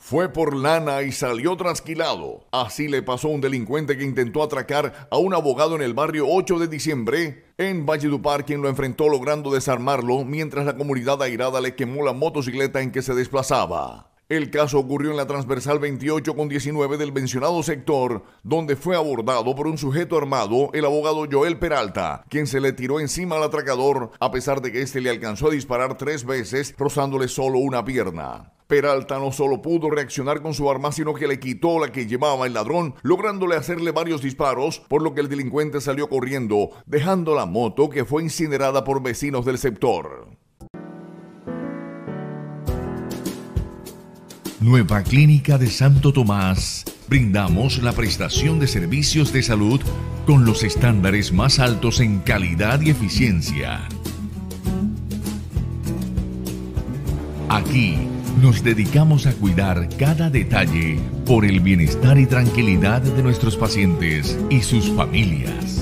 Fue por lana y salió trasquilado. Así le pasó a un delincuente que intentó atracar a un abogado en el barrio 8 de diciembre en Valledupar, quien lo enfrentó logrando desarmarlo mientras la comunidad airada le quemó la motocicleta en que se desplazaba. El caso ocurrió en la transversal 28 con 19 del mencionado sector, donde fue abordado por un sujeto armado, el abogado Joel Peralta, quien se le tiró encima al atracador, a pesar de que este le alcanzó a disparar 3 veces, rozándole solo una pierna. Peralta no solo pudo reaccionar con su arma, sino que le quitó la que llevaba el ladrón, lográndole hacerle varios disparos, por lo que el delincuente salió corriendo, dejando la moto que fue incinerada por vecinos del sector. Nueva Clínica de Santo Tomás. Brindamos la prestación de servicios de salud con los estándares más altos en calidad y eficiencia. Aquí nos dedicamos a cuidar cada detalle por el bienestar y tranquilidad de nuestros pacientes y sus familias.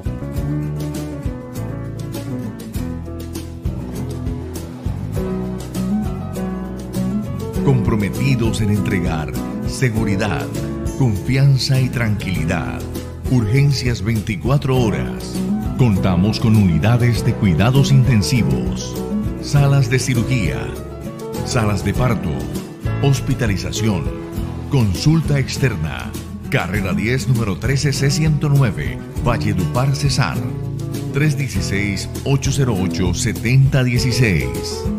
Comprometidos en entregar seguridad, confianza y tranquilidad. Urgencias 24 horas. Contamos con unidades de cuidados intensivos, salas de cirugía, salas de parto, hospitalización, consulta externa. Carrera 10, número 13C109, Valledupar, Cesar. 316-808-7016.